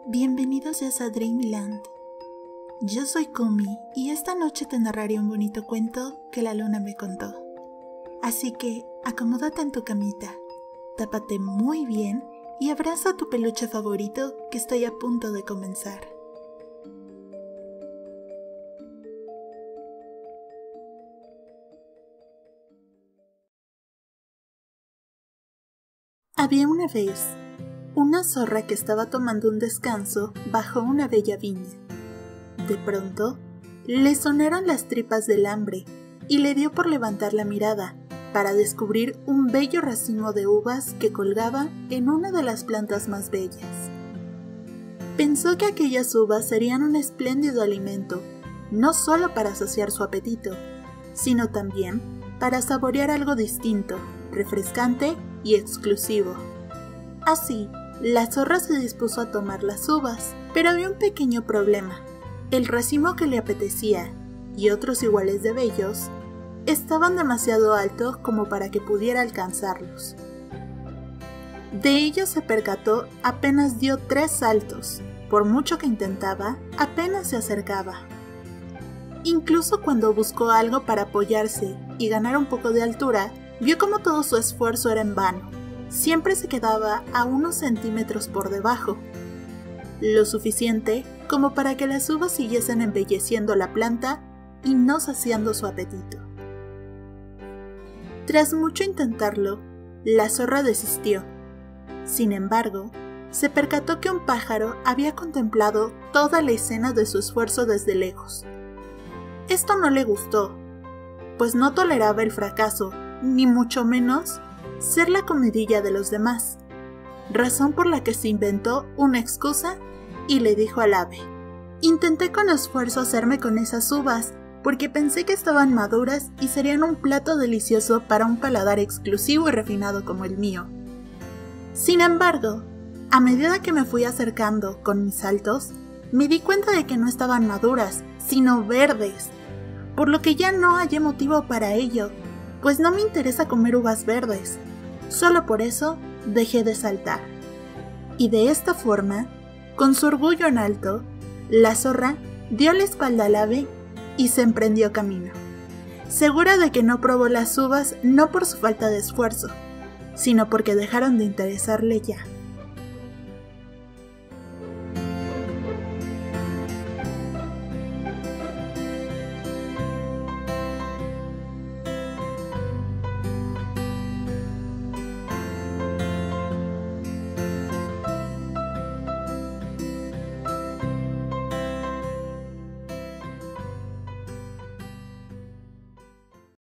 Bienvenidos a Dreamland. Yo soy Kumi y esta noche te narraré un bonito cuento que la luna me contó. Así que acomódate en tu camita, tápate muy bien y abraza a tu peluche favorito que estoy a punto de comenzar. Había una vez una zorra que estaba tomando un descanso bajo una bella viña. De pronto, le sonaron las tripas del hambre y le dio por levantar la mirada para descubrir un bello racimo de uvas que colgaba en una de las plantas más bellas. Pensó que aquellas uvas serían un espléndido alimento, no solo para saciar su apetito, sino también para saborear algo distinto, refrescante y exclusivo. Así, la zorra se dispuso a tomar las uvas, pero había un pequeño problema. El racimo que le apetecía, y otros iguales de bellos, estaban demasiado altos como para que pudiera alcanzarlos. De ello se percató apenas dio 3 saltos. Por mucho que intentaba, apenas se acercaba. Incluso cuando buscó algo para apoyarse y ganar un poco de altura, vio como todo su esfuerzo era en vano. Siempre se quedaba a unos centímetros por debajo, lo suficiente como para que las uvas siguiesen embelleciendo la planta y no saciando su apetito. Tras mucho intentarlo, la zorra desistió. Sin embargo, se percató que un pájaro había contemplado toda la escena de su esfuerzo desde lejos. Esto no le gustó, pues no toleraba el fracaso, ni mucho menos ser la comidilla de los demás, razón por la que se inventó una excusa y le dijo al ave: «Intenté con esfuerzo hacerme con esas uvas porque pensé que estaban maduras y serían un plato delicioso para un paladar exclusivo y refinado como el mío. Sin embargo, a medida que me fui acercando con mis saltos, me di cuenta de que no estaban maduras, sino verdes, por lo que ya no hallé motivo para ello, pues no me interesa comer uvas verdes. Solo por eso dejé de saltar». Y de esta forma, con su orgullo en alto, la zorra dio la espalda al ave y se emprendió camino, segura de que no probó las uvas no por su falta de esfuerzo, sino porque dejaron de interesarle ya.